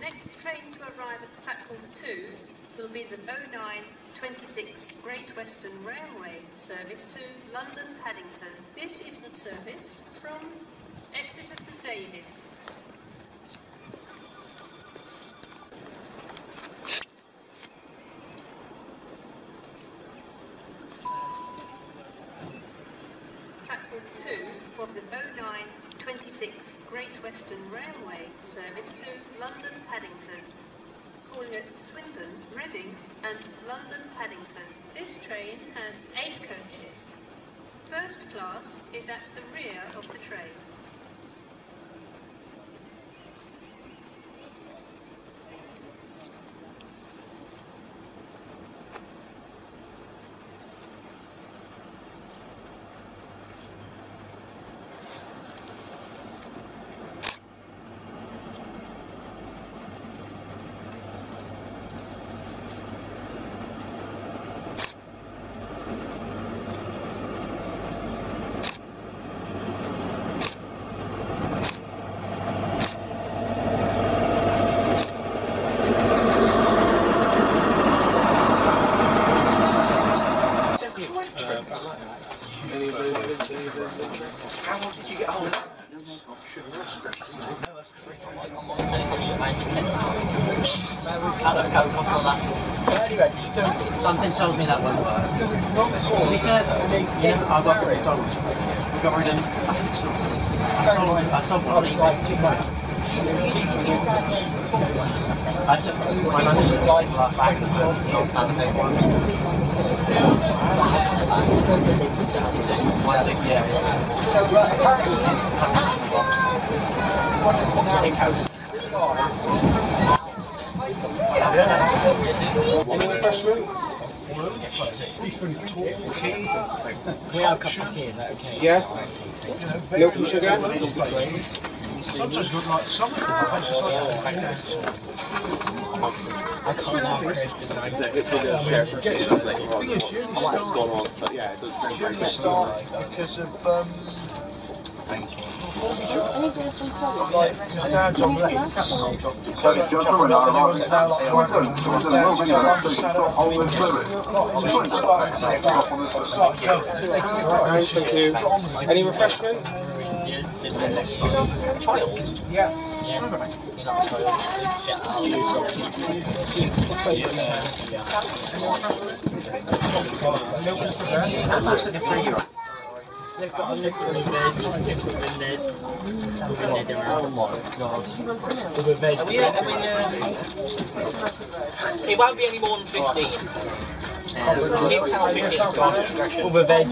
next train to arrive at platform 2 will be the 0926 Great Western Railway service to London Paddington. This is the service from Exeter St David's. Platform 2 for the 0926 Great Western Railway service to London Paddington, calling at Swindon, Reading and London Paddington. This train has 8 coaches. First class is at the rear of the train. How long did you get hold of that? Something tells me that won't work. To be fair though, you know, I work at McDonald's. We got rid of plastic straws. I sold one on eBay for £2. I took my manager to take the last bag of those and I'll stand the big ones. 168. Any refreshments? We have a cup of tea, is that okay? Yeah. Milk and sugar? Sometimes good like some of them. I can't have Chris. Exactly. Because of Thank you. like because Dad's on late. Thank you. Any refreshments? Next time. Child? Yeah. Yeah. You're not a child. Shut up. That's like a 3-year-old. They've got a liquor in bed, oh my god. With a veg. It won't be any more than 15. With a veg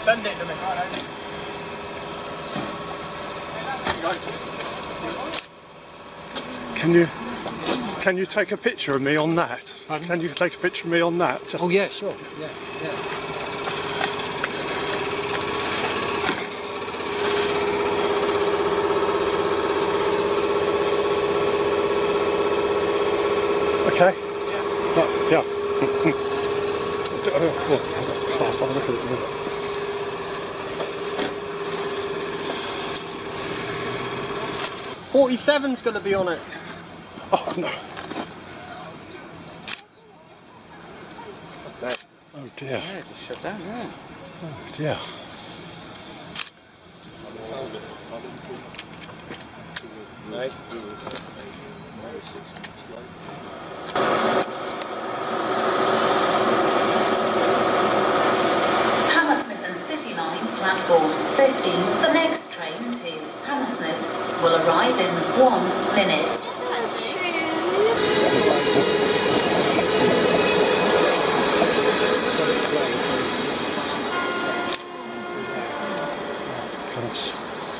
Send it to me. Can you take a picture of me on that? Pardon? Can you take a picture of me on that? Just Oh yeah, sure. Yeah. okay. Yeah. I'll have a look at it in a minute. 47's going to be on it. Oh no. Oh dear. Yeah, just shut down, yeah. Oh dear. Right. Hammersmith and City Line, platform 15. The next train to Hammersmith will arrive in 1 minute. Goodness.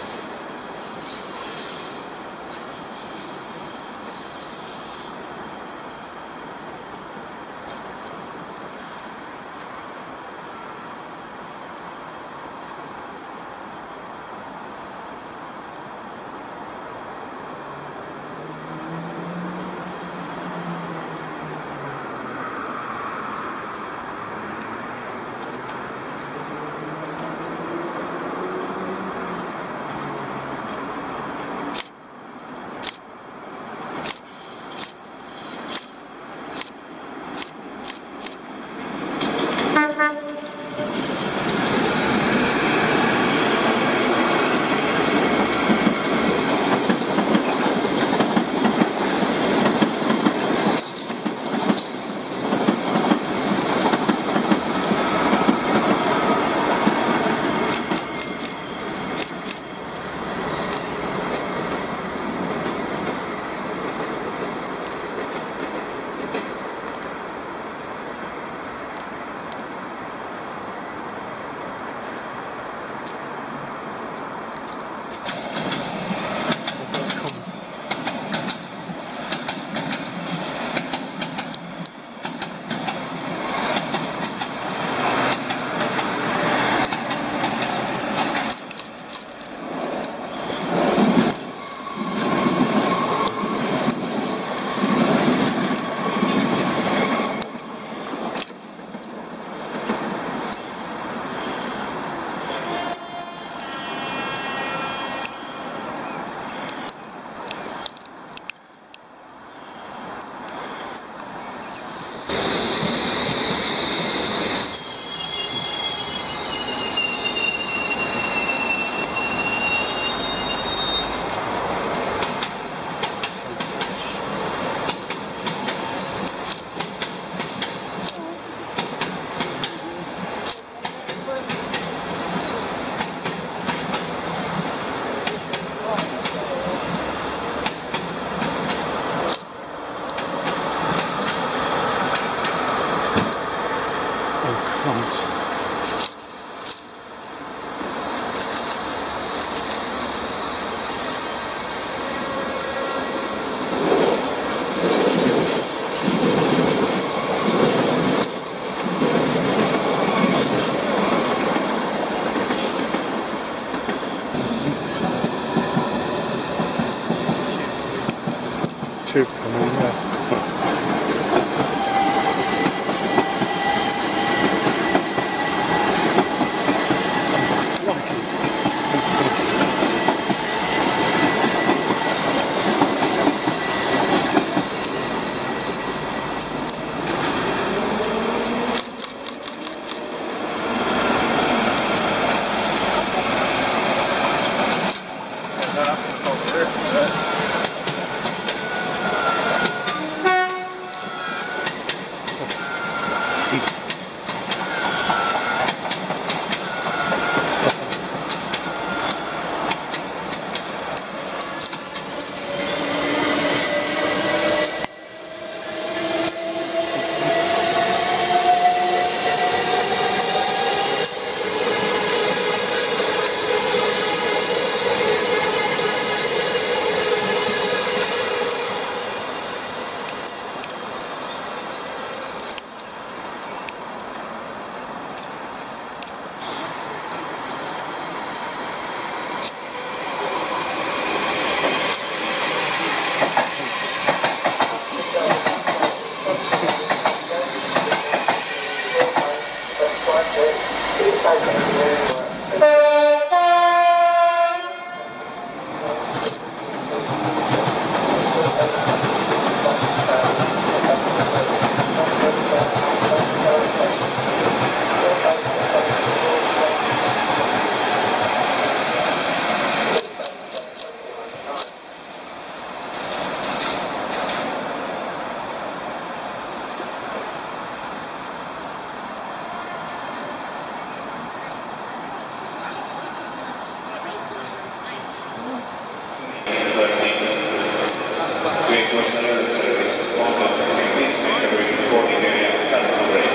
Chippenham, Great Western service, welcome to please enter the boarding area at the break.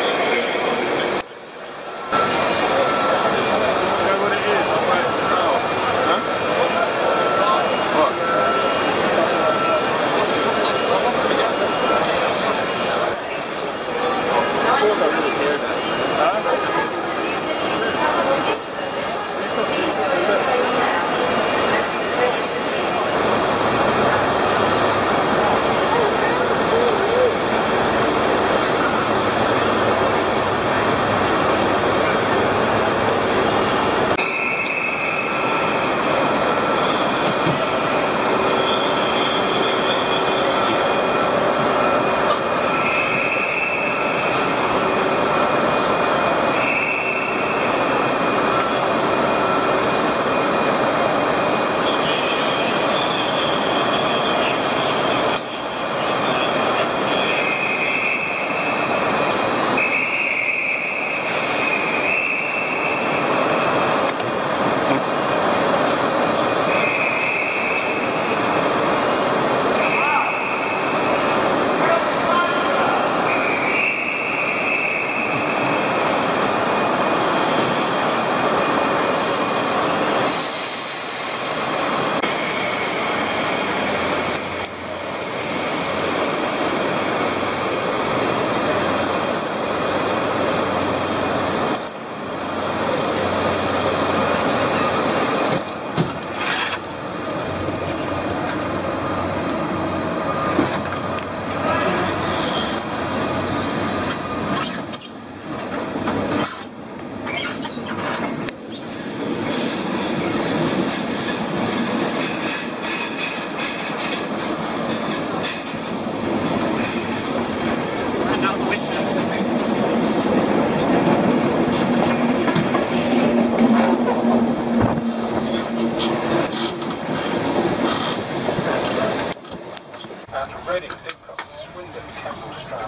Reading, Didcot, Swindon, Campbell, Stroud,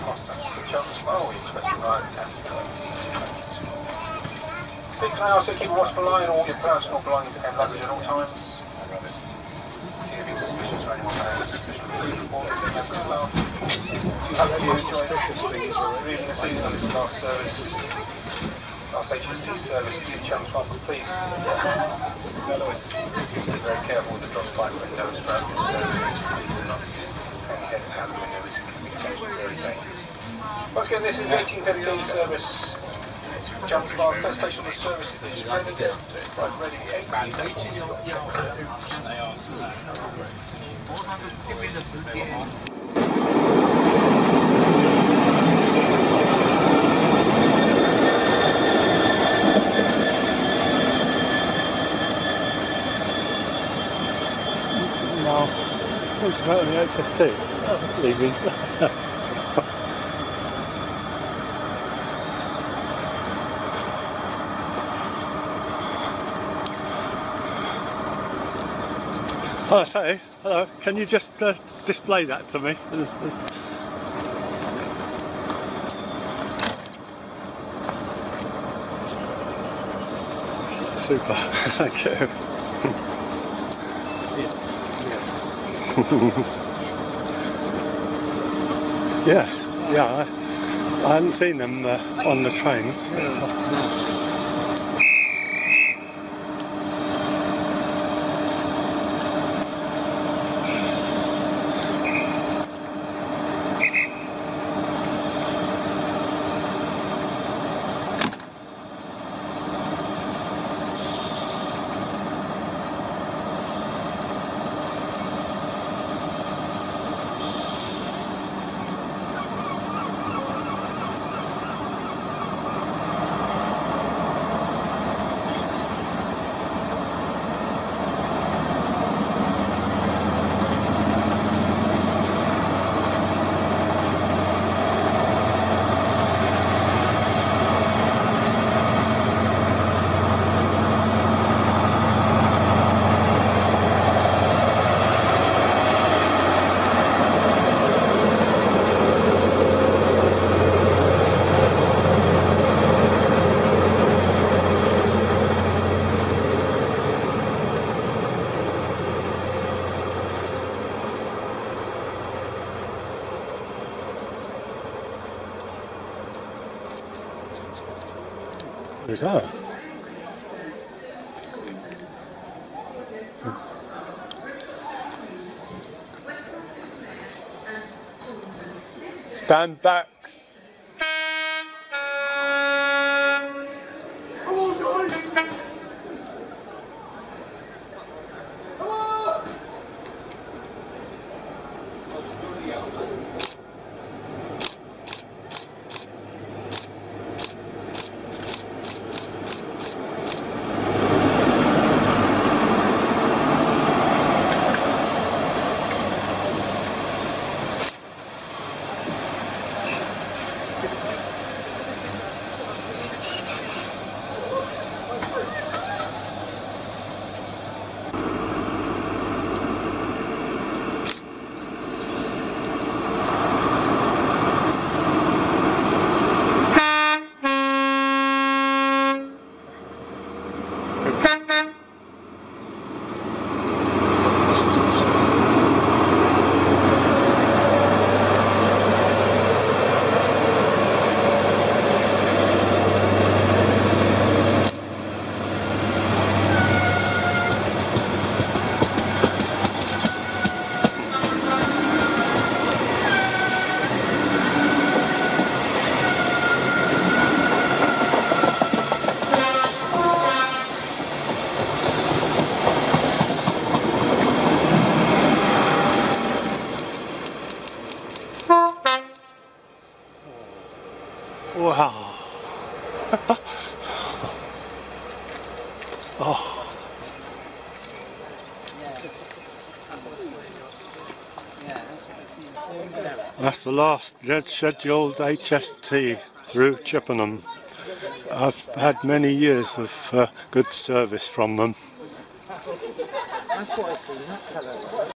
Cheltenham, Big clouds to keep a watchful eye on all your personal belongings and luggage at all times. Suspicious things already. Reading the season of this last service. Last HST service in Cheltenham, please. Be very careful with the drop by windows throughout this service. Once again, this is the 1815 service. Jump bar, first station of the service is Paddington. Ready, 'Concentrate on the HST, leaving. Oh, say, hello, can you just display that to me? Super, thank you. Yes, yeah, I hadn't seen them on the trains. we go. Stand back. Wow. Oh. That's the last scheduled HST through Chippenham. I've had many years of good service from them. That's what I see, that colour.